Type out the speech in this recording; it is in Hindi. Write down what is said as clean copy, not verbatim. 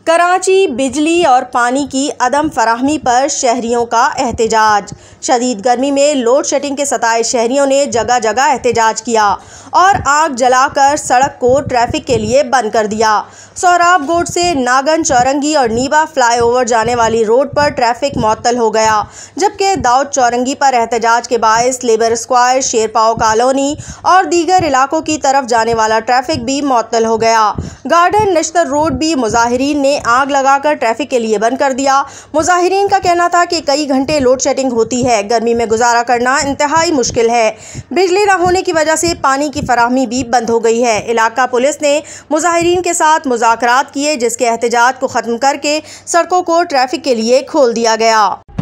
कराची बिजली और पानी की अदम फराहमी पर शहरियों का एहतजाज। शदीद गर्मी में लोड शेडिंग के सताए शहरियों ने जगह जगह एहतजाज किया और आग जलाकर सड़क को ट्रैफिक के लिए बंद कर दिया। सोहराब गोड से नागन चौरंगी और नीबा फ्लाईओवर जाने वाली रोड पर ट्रैफिक मुअत्तल हो गया, जबकि दाऊद चौरंगी पर एहतजाज के बायस लेबर स्क्वायर, शेरपाव कॉलोनी और दीगर इलाकों की तरफ जाने वाला ट्रैफिक भी मुअत्तल हो गया। गार्डन नश्तर रोड भी मुजाहिरीन ने आग लगाकर ट्रैफिक के लिए बंद कर दिया। मुजाहिरीन का कहना था कि कई घंटे लोड शेडिंग होती है, गर्मी में गुजारा करना इंतहाई मुश्किल है। बिजली न होने की वजह से पानी की फराहमी भी बंद हो गई है। इलाका पुलिस ने मुजाहिरीन के साथ मुज़ाकरात किए, जिसके एहतजाज को ख़त्म करके सड़कों को ट्रैफिक के लिए खोल दिया गया।